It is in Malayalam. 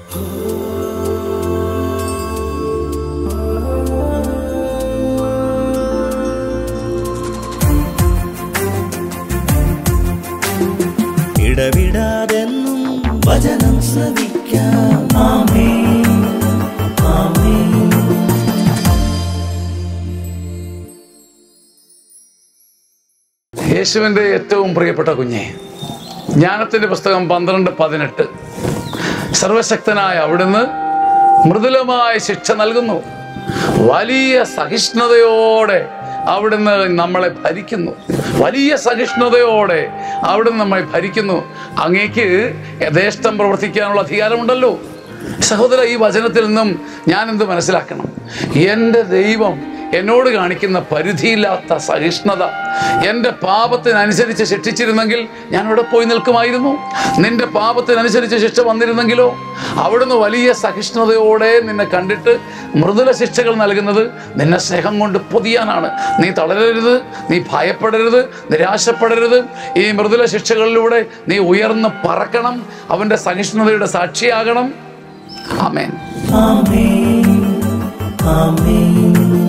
ഇടവിടാതെന്നും വചനം ശ്രവിക്കാം. ആമേൻ, ആമേൻ. യേശുവിൻ്റെ ഏറ്റവും പ്രിയപ്പെട്ട കുഞ്ഞെ, ജ്ഞാനത്തിൻ്റെ പുസ്തകം 12:18. സർവശക്തനായ അവിടുന്ന് മൃദുലമായ ശിക്ഷ നൽകുന്നു, വലിയ സഹിഷ്ണുതയോടെ അവിടുന്ന് നമ്മളെ ഭരിക്കുന്നു. വലിയ സഹിഷ്ണുതയോടെ അവിടുന്ന് നമ്മെ ഭരിക്കുന്നു. അങ്ങേക്ക് യഥേഷ്ടം പ്രവർത്തിക്കാനുള്ള അധികാരമുണ്ടല്ലോ. സഹോദര, ഈ വചനത്തിൽ നിന്നും ഞാൻ എന്ത് മനസ്സിലാക്കണം? എൻ്റെ ദൈവം എന്നോട് കാണിക്കുന്ന പരിധിയില്ലാത്ത സഹിഷ്ണുത എൻ്റെ പാപത്തിനനുസരിച്ച് ശിക്ഷിച്ചിരുന്നെങ്കിൽ ഞാൻ ഇവിടെ പോയി നിൽക്കുമായിരുന്നു. നിന്റെ പാപത്തിനനുസരിച്ച് ശിക്ഷ വന്നിരുന്നെങ്കിലോ? അവിടുന്ന് വലിയ സഹിഷ്ണുതയോടെ നിന്നെ കണ്ടിട്ട് മൃദുല ശിക്ഷകൾ നൽകുന്നത് നിന്നെ സ്നേഹം കൊണ്ട് പൊതിയാനാണ്. നീ തളരരുത്, നീ ഭയപ്പെടരുത്, നിരാശപ്പെടരുത്. ഈ മൃദുല ശിക്ഷകളിലൂടെ നീ ഉയർന്ന് പറക്കണം, അവൻ്റെ സഹിഷ്ണുതയുടെ സാക്ഷിയാകണം. ആമേൻ, ആമേൻ, ആമേൻ.